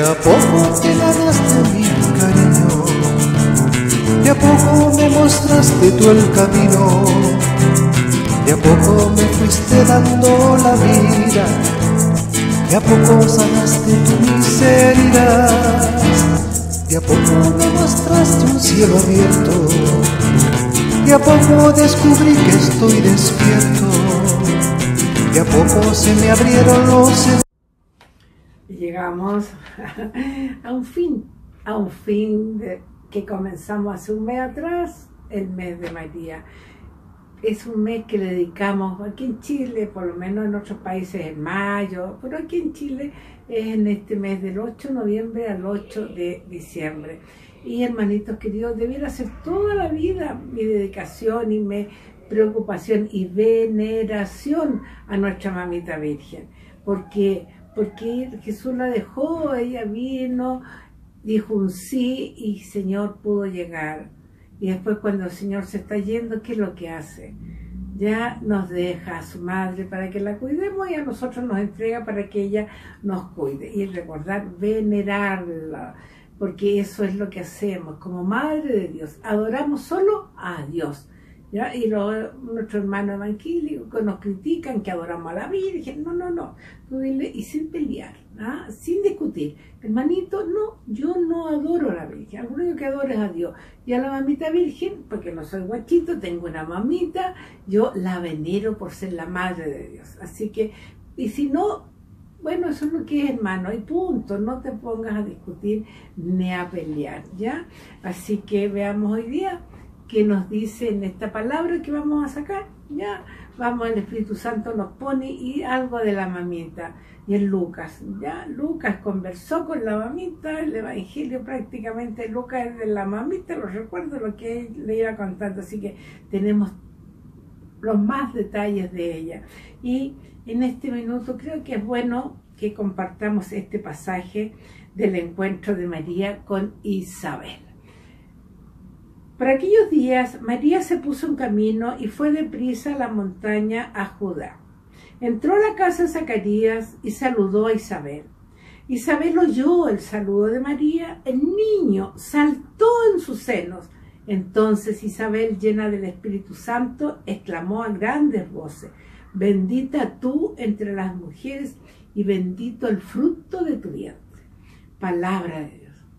a poco te ganaste mi cariño, de a poco me mostraste tú el camino, de a poco me fuiste dando la vida, de a poco sanaste tu miseria, de a poco me mostraste un cielo abierto, de a poco descubrí que estoy despierto, de a poco se me abrieron los... Llegamos a un fin que comenzamos hace un mes atrás, el mes de María. Es un mes que le dedicamos aquí en Chile, por lo menos en otros países en mayo, pero aquí en Chile es en este mes del 8 de noviembre al 8 de diciembre. Y hermanitos queridos, debiera ser toda la vida mi dedicación y mi preocupación y veneración a nuestra mamita Virgen, porque Jesús la dejó, ella vino, dijo un sí y el Señor pudo llegar. Y después cuando el Señor se está yendo, ¿qué es lo que hace? Ya nos deja a su madre para que la cuidemos y a nosotros nos entrega para que ella nos cuide. Y recordar, venerarla, porque eso es lo que hacemos como Madre de Dios. Adoramos solo a Dios. ¿Ya? Y nuestros hermanos evangélicos nos critican que adoramos a la Virgen. No. Tú dile, y sin pelear, ¿ah? Sin discutir. Hermanito, no, yo no adoro a la Virgen. Lo único que adoro es a Dios. Y a la mamita Virgen, porque no soy guachito, tengo una mamita, yo la venero por ser la Madre de Dios. Así que, y si no, bueno, eso es lo que es, hermano, y punto. No te pongas a discutir ni a pelear, ¿ya? Así que veamos hoy día que nos dice en esta palabra que vamos a sacar, ya, vamos, el Espíritu Santo nos pone y algo de la mamita, y en Lucas, ya, Lucas conversó con la mamita, el Evangelio prácticamente, Lucas es de la mamita, lo recuerdo lo que él le iba contando, así que tenemos los más detalles de ella, y en este minuto creo que es bueno que compartamos este pasaje del encuentro de María con Isabel. Por aquellos días, María se puso en camino y fue deprisa a la montaña a Judá. Entró a la casa de Zacarías y saludó a Isabel. Isabel oyó el saludo de María, el niño saltó en sus senos. Entonces Isabel, llena del Espíritu Santo, exclamó a grandes voces: «Bendita tú entre las mujeres y bendito el fruto de tu vientre». Palabra de Dios.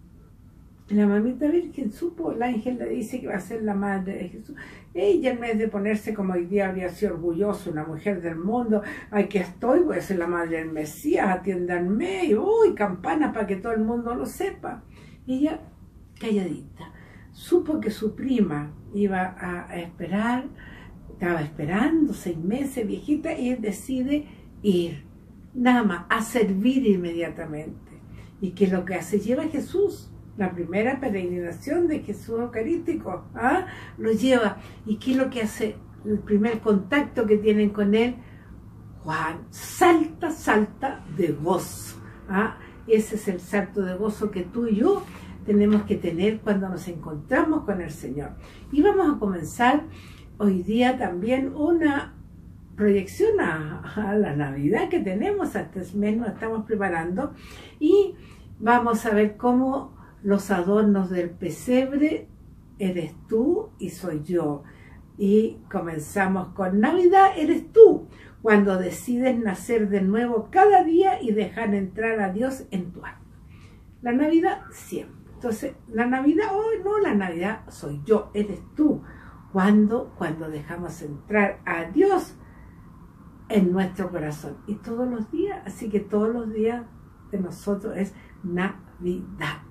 La mamita Virgen supo, el ángel le dice que va a ser la madre de Jesús. Ella, en vez de ponerse como hoy día habría sido orgullosa, una mujer del mundo, aquí estoy, voy a ser la madre del Mesías, atiéndanme, y uy, campanas para que todo el mundo lo sepa. Ella, calladita, supo que su prima iba a esperar, estaba esperando 6 meses, viejita, y él decide ir, nada más, a servir inmediatamente. ¿Y qué es lo que hace? Lleva a Jesús. La primera peregrinación de Jesús Eucarístico, ¿ah? Lo lleva. ¿Y qué es lo que hace? El primer contacto que tienen con él, Juan salta de gozo, ¿ah? Ese es el salto de gozo que tú y yo tenemos que tener cuando nos encontramos con el Señor. Y vamos a comenzar hoy día también una proyección a la Navidad que tenemos, hasta este mes nos estamos preparando, y vamos a ver cómo los adornos del pesebre eres tú y soy yo. Y comenzamos con Navidad, eres tú, cuando decides nacer de nuevo cada día y dejar entrar a Dios en tu alma. La Navidad siempre. Entonces, la Navidad, no, la Navidad soy yo, eres tú. Cuando dejamos entrar a Dios en nuestro corazón. Y todos los días, así que todos los días de nosotros es Navidad.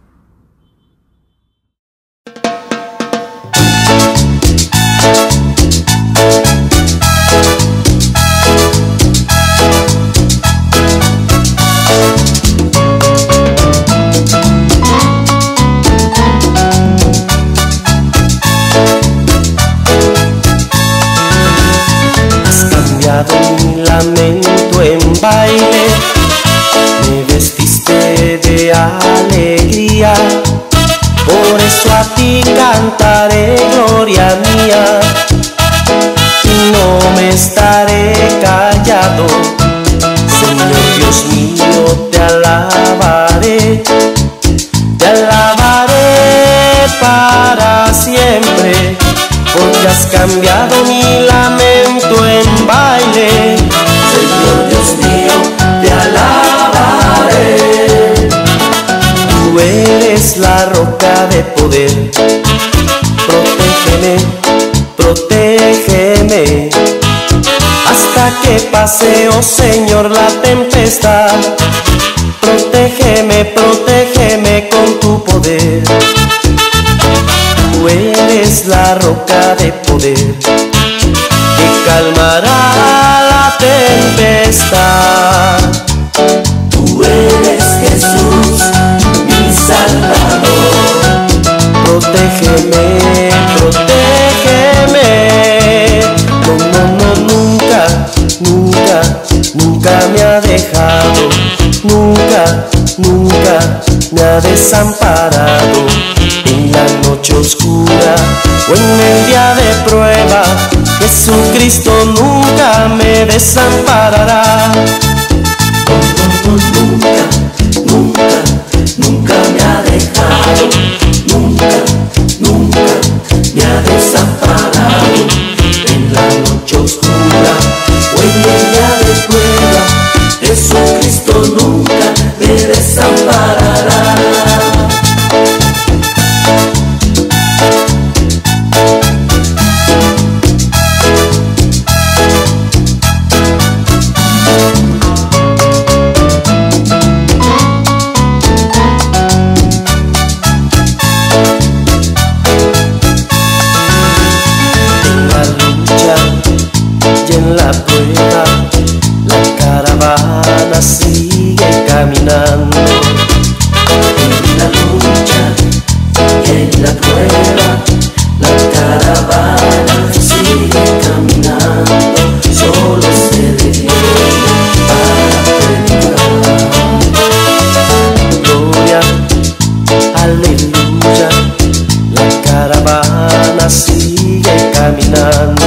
Mi lamento en baile, me vestiste de alegría, por eso a ti cantaré gloria mía, y no me estaré callado, Señor Dios mío, te alabaré, alabaré para siempre, porque has cambiado mi lamento en baile. Señor Dios mío, te alabaré. Tú eres la roca de poder. Protégeme, protégeme, hasta que pase, oh Señor, la tempestad. Protégeme, protégeme con tu poder. Tú eres la roca de poder que calmará la tempestad. Tú eres Jesús, mi Salvador. Protégeme, protégeme. No, no, no, nunca, nunca, nunca me ha dejado. Nunca, nunca me ha desamparado. En la noche oscura o en el día de prueba, Jesucristo nunca me desamparará. Nunca, nunca, nunca me ha dejado. Nunca, nunca me ha desamparado. En la noche oscura o en el día de prueba, Jesucristo nunca me desamparará. En la lucha y en la prueba, la caravana sigue caminando. En la lucha y en la prueba, la caravana sigue caminando. Solo se detiene para predicar. Gloria, aleluya, la caravana sigue caminando.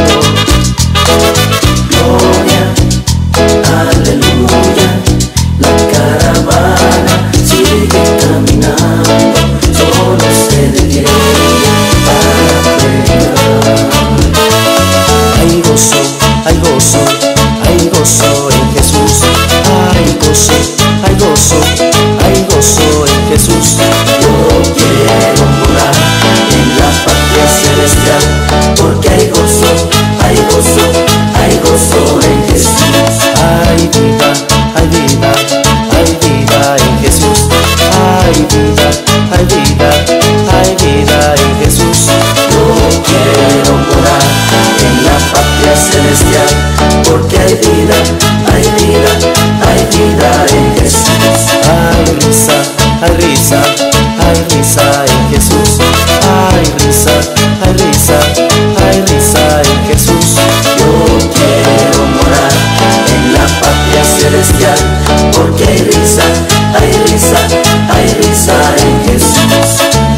Gloria, aleluya, la caravana sigue caminando. Solo se detiene para predicar. Hay gozo, hay gozo, hay gozo en Jesús. Hay gozo, hay gozo, hay gozo en Jesús. Yo quiero morar en la patria celestial, porque hay gozo, hay gozo, hay gozo en Jesús. Hay vida, hay vida, hay vida en Jesús. Hay vida, hay vida, hay vida en Jesús. Yo quiero morar en la patria celestial, porque hay vida, hay vida, hay vida en Jesús. Hay risa, hay risa, hay risa en Jesús. Hay risa, hay risa, hay risa en Jesús. Yo quiero morar en la patria celestial, porque hay risa, hay risa, hay risa en Jesús.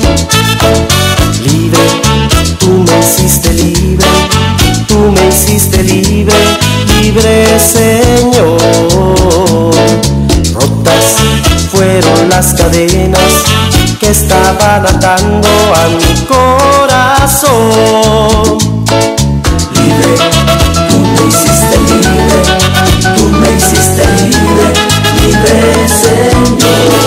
Libre, tú me hiciste libre, tú me hiciste libre, libre Señor. Rotas fueron las cadenas que estaban atando a mi corazón. Libre, tú me hiciste libre, tú me hiciste libre, libre Señor.